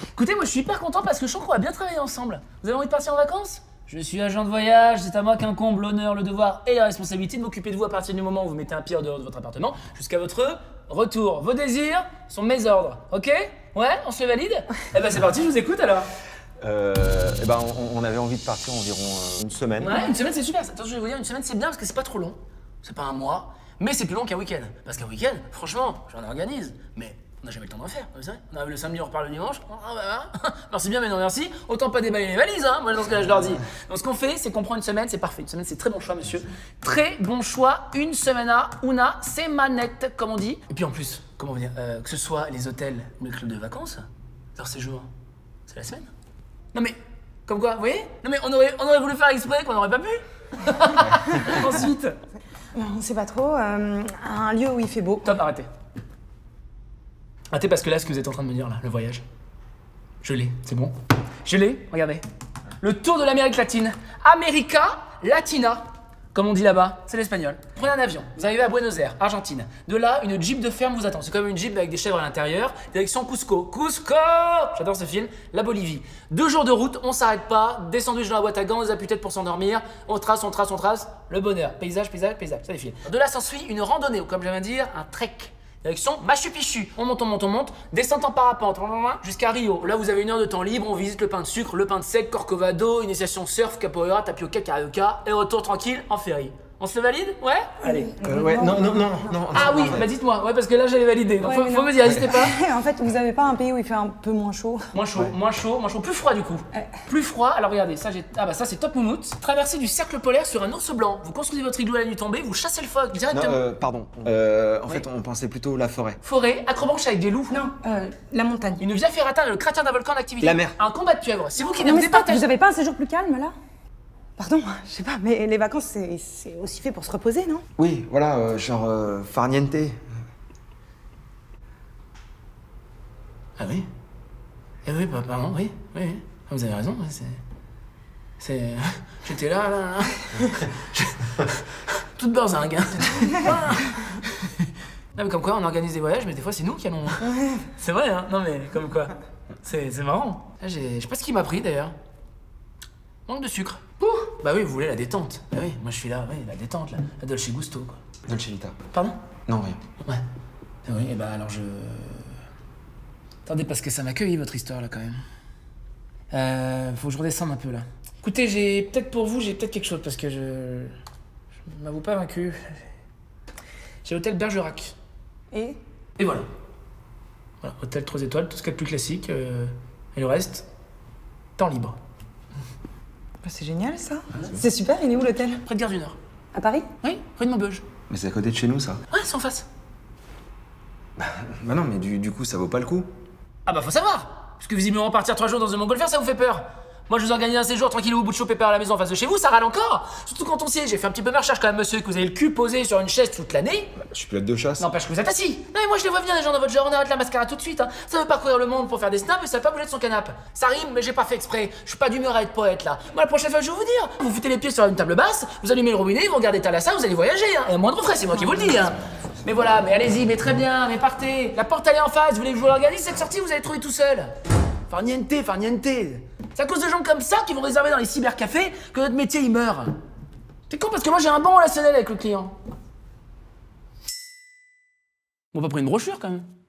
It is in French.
Écoutez, moi je suis hyper content parce que je sens qu'on va bien travailler ensemble. Vous avez envie de partir en vacances? Je suis agent de voyage, c'est à moi qu'incombe l'honneur, le devoir et la responsabilité de m'occuper de vous à partir du moment où vous mettez un pied en dehors de votre appartement jusqu'à votre retour. Vos désirs sont mes ordres, ok? Ouais, on se les valide? Eh ben c'est parti, je vous écoute alors. On avait envie de partir environ une semaine. Ouais, une semaine c'est super. Attention, je vais vous dire, une semaine c'est bien parce que c'est pas trop long. C'est pas un mois, mais c'est plus long qu'un week-end. Parce qu'un week-end, franchement, j'en organise. Mais on n'a jamais le temps d'en faire, vous savez. On arrive le samedi, on repart le dimanche. Merci bien, mais non merci. Autant pas déballer les valises, hein. Moi dans ce cas-là, je leur dis. Donc ce qu'on fait, c'est qu'on prend une semaine, c'est parfait. Une semaine, c'est très bon choix, monsieur. Très bon choix. Une semana, una semanette, comme on dit. Et puis en plus, comment vous dire, que ce soit les hôtels ou les clubs de vacances, leur séjour, c'est la semaine. Non mais, comme quoi, vous voyez? Non mais on aurait voulu faire exprès qu'on n'aurait pas pu. Ensuite. On sait pas trop, un lieu où il fait beau. Top, arrêtez. Arrêtez parce que là, ce que vous êtes en train de me dire là, le voyage, je l'ai, c'est bon. Je l'ai, regardez. Le tour de l'Amérique latine. America Latina, comme on dit là-bas, c'est l'espagnol. Prenez un avion, vous arrivez à Buenos Aires, Argentine. De là, une Jeep de ferme vous attend. C'est comme une Jeep avec des chèvres à l'intérieur. Direction Cusco. Cusco! J'adore ce film. La Bolivie. 2 jours de route, on s'arrête pas. Des sandwichs dans la boîte à gants, des appuis-têtes pour s'endormir. On trace, on trace, on trace. Le bonheur. Paysage, paysage, paysage. Ça défile. De là s'ensuit une randonnée, ou comme j'aime dire, un trek. Direction Machu Picchu. On monte, on monte, on monte. Descente en parapente jusqu'à Rio. Là, vous avez 1 heure de temps libre. On visite le pain de sucre, le pain de sec, Corcovado, initiation surf, capoeira, tapioca, carioca. Et retour tranquille en ferry. On se le valide? Ouais? Allez. Ouais, non. Ah oui, bah dites-moi, ouais, parce que là j'avais validé. Donc faut me dire, n'hésitez pas. En fait, vous avez pas un pays où il fait un peu moins chaud? Moins chaud, plus froid du coup. Plus froid, alors regardez, ça ça c'est top moumoute. Traversée du cercle polaire sur un ours blanc. Vous construisez votre igloo à la nuit tombée, vous chassez le phoque directement. Non, pardon. En fait, on pensait plutôt la forêt. Forêt, acrobranche avec des loups. Non, la montagne. Une via ferrata, le cratère d'un volcan en activité. La mer. Un combat de pieuvres. C'est vous qui Non, ne mais vous c'est pas, départagez. vous avez pas un séjour plus calme là? Pardon, je sais pas, mais les vacances c'est aussi fait pour se reposer, non? Oui, voilà, genre farniente. Ah oui? Eh oui, bah, pardon, oui. Ah, vous avez raison, j'étais là. Toute berzingue, hein. Non mais comme quoi, on organise des voyages, mais des fois c'est nous qui allons. C'est vrai, hein? Non mais comme quoi. C'est marrant. Là, je sais pas ce qui m'a pris d'ailleurs. Manque de sucre. Ouh. Bah oui, vous voulez la détente. Bah oui, moi je suis là, oui, la détente là. La Dolce Gusto, quoi. Dolce Vita. Pardon? Non, rien. Ouais. Ah oui, et bah alors je... Attendez, parce que ça m'accueille votre histoire là quand même. Faut que je redescende un peu là. Écoutez, j'ai peut-être pour vous, j'ai peut-être quelque chose parce que je m'avoue pas vaincu. J'ai l'hôtel Bergerac. Et voilà. Voilà, hôtel 3 étoiles, tout ce qu'il y a de plus classique. Et le reste, temps libre. bah, c'est génial ça. C'est super, il est où l'hôtel? Près de Gare du Nord. À Paris? Oui, rue de Maubeuge. Mais c'est à côté de chez nous, ça. Ouais, c'est en face. Bah non, mais du coup, ça vaut pas le coup. Ah bah faut savoir. Parce que visiblement partir 3 jours dans une montgolfière, ça vous fait peur. Moi je vous organise un séjour tranquille au bout de chaud pépère à la maison en face de chez vous, ça râle encore. Surtout quand on s'y est, j'ai fait un petit peu mes recherches quand même monsieur, que vous avez le cul posé sur une chaise toute l'année. Je suis pilote de chasse. N'empêche que vous êtes assis. Non mais moi je les vois venir les gens dans votre genre, on arrête la mascarade tout de suite. Hein. Ça veut parcourir le monde pour faire des snaps et ça veut pas bouger de son canapé. Ça rime mais j'ai pas fait exprès. Je suis pas d'humeur à être poète là. Moi la prochaine fois je vais vous dire, vous foutez les pieds sur une table basse, vous allumez le robinet, vous regardez Thalassa, vous allez voyager. Hein. Et à moindre frais, c'est moi qui vous le dis. Hein. Mais voilà, mais allez-y, mais très bien, mais partez. La porte elle est en face, vous voulez que je vous l'organise cette sortie, vous allez trouver tout seul. Farniente. C'est à cause de gens comme ça qui vont réserver dans les cybercafés que notre métier il meurt. C'est con parce que moi j'ai un bon relationnel avec le client. On va pas prendre une brochure quand même.